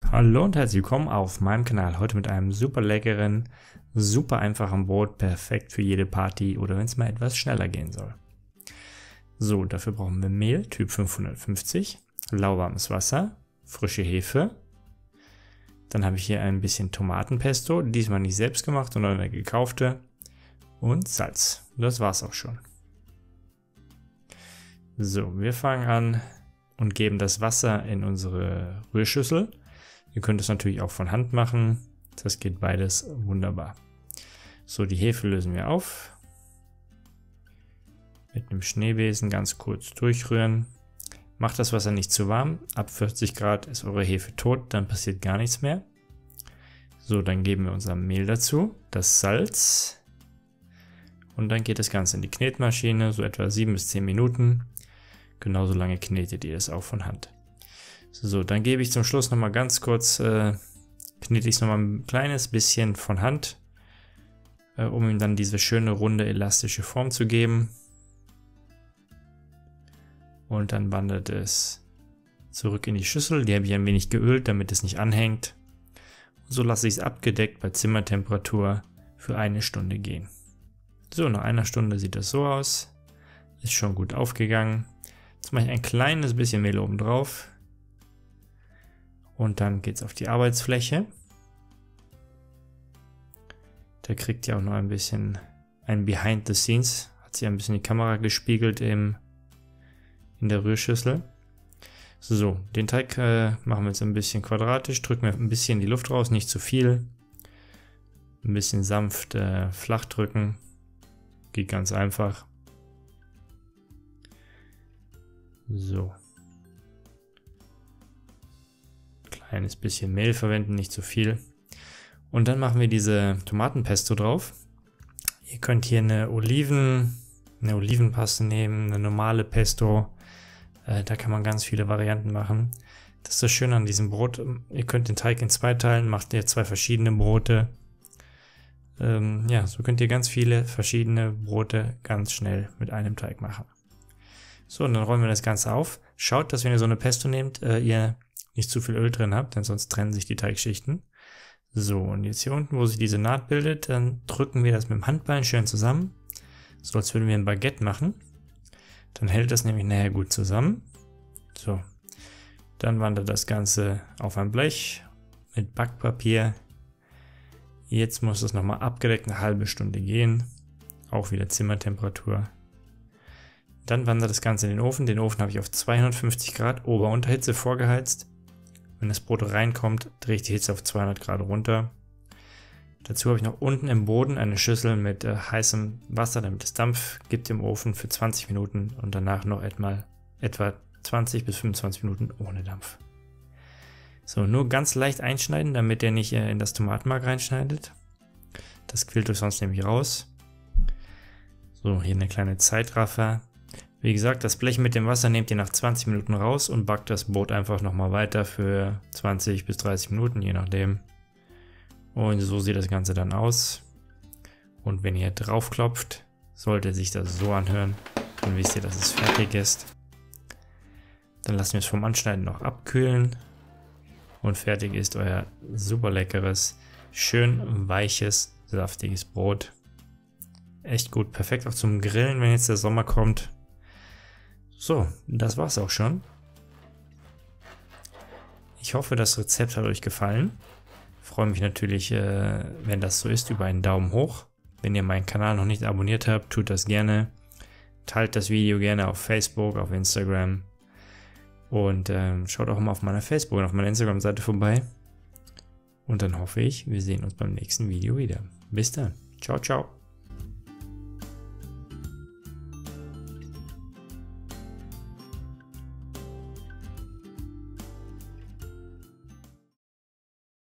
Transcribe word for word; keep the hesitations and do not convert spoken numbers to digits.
Hallo und herzlich willkommen auf meinem Kanal. Heute mit einem super leckeren, super einfachen Brot, perfekt für jede Party oder wenn es mal etwas schneller gehen soll. So, dafür brauchen wir Mehl, Typ fünfhundertfünfzig, lauwarmes Wasser, frische Hefe. Dann habe ich hier ein bisschen Tomatenpesto, diesmal nicht selbst gemacht, sondern eine gekaufte. Und Salz. Das war's auch schon. So, wir fangen an und geben das Wasser in unsere Rührschüssel. Ihr könnt es natürlich auch von Hand machen. Das geht beides wunderbar. So, die Hefe lösen wir auf. Mit einem Schneebesen ganz kurz durchrühren. Macht das Wasser nicht zu warm. Ab vierzig Grad ist eure Hefe tot, dann passiert gar nichts mehr. So, dann geben wir unser Mehl dazu, das Salz. Und dann geht das Ganze in die Knetmaschine, so etwa sieben bis zehn Minuten. Genauso lange knetet ihr es auch von Hand. So, dann gebe ich zum Schluss nochmal ganz kurz, äh, knete ich es nochmal ein kleines bisschen von Hand, äh, um ihm dann diese schöne, runde, elastische Form zu geben. Und dann wandert es zurück in die Schüssel. Die habe ich ein wenig geölt, damit es nicht anhängt. Und so lasse ich es abgedeckt bei Zimmertemperatur für eine Stunde gehen. So, nach einer Stunde sieht das so aus. Ist schon gut aufgegangen. Jetzt mache ich ein kleines bisschen Mehl oben drauf. Und dann geht es auf die Arbeitsfläche. Da kriegt ihr auch noch ein bisschen ein Behind the Scenes. Hat sich ein bisschen die Kamera gespiegelt im, in der Rührschüssel. So, den Teig äh, machen wir jetzt ein bisschen quadratisch. Drücken wir ein bisschen die Luft raus, nicht zu viel. Ein bisschen sanft äh, flach drücken. Geht ganz einfach. So. Kleines bisschen Mehl verwenden, nicht zu viel. Und dann machen wir diese Tomatenpesto drauf. Ihr könnt hier eine Oliven, eine Olivenpaste nehmen, eine normale Pesto. Äh, da kann man ganz viele Varianten machen. Das ist das Schöne an diesem Brot. Ihr könnt den Teig in zwei teilen, macht ihr zwei verschiedene Brote. Ähm, ja, so könnt ihr ganz viele verschiedene Brote ganz schnell mit einem Teig machen. So, und dann rollen wir das Ganze auf. Schaut, dass wenn ihr so eine Pesto nehmt, äh, ihr nicht zu viel Öl drin habt, denn sonst trennen sich die Teigschichten. So, und jetzt hier unten, wo sich diese Naht bildet, dann drücken wir das mit dem Handballen schön zusammen. So, als würden wir ein Baguette machen. Dann hält das nämlich nachher gut zusammen. So, dann wandert das Ganze auf ein Blech mit Backpapier. Jetzt muss es nochmal abgedeckt eine halbe Stunde gehen. Auch wieder Zimmertemperatur. Dann wandert das Ganze in den Ofen. Den Ofen habe ich auf zweihundertfünfzig Grad Ober-Unterhitze vorgeheizt. Wenn das Brot reinkommt, drehe ich die Hitze auf zweihundert Grad runter. Dazu habe ich noch unten im Boden eine Schüssel mit äh, heißem Wasser, damit es Dampf gibt im Ofen für zwanzig Minuten und danach noch etwa, etwa zwanzig bis fünfundzwanzig Minuten ohne Dampf. So, nur ganz leicht einschneiden, damit der nicht äh, in das Tomatenmark reinschneidet. Das quillt euch sonst nämlich raus. So, hier eine kleine Zeitraffer. Wie gesagt, das Blech mit dem Wasser nehmt ihr nach zwanzig Minuten raus und backt das Brot einfach nochmal weiter für zwanzig bis dreißig Minuten, je nachdem. Und so sieht das Ganze dann aus. Und wenn ihr drauf klopft, sollte sich das so anhören. Dann wisst ihr, dass es fertig ist. Dann lassen wir es vom Anschneiden noch abkühlen. Und fertig ist euer super leckeres, schön weiches, saftiges Brot. Echt gut, perfekt auch zum Grillen, wenn jetzt der Sommer kommt. So, das war's auch schon. Ich hoffe, das Rezept hat euch gefallen. Ich freue mich natürlich, äh, wenn das so ist, über einen Daumen hoch. Wenn ihr meinen Kanal noch nicht abonniert habt, tut das gerne. Teilt das Video gerne auf Facebook, auf Instagram. Und äh, schaut auch mal auf meiner Facebook und auf meiner Instagram-Seite vorbei. Und dann hoffe ich, wir sehen uns beim nächsten Video wieder. Bis dann. Ciao, ciao.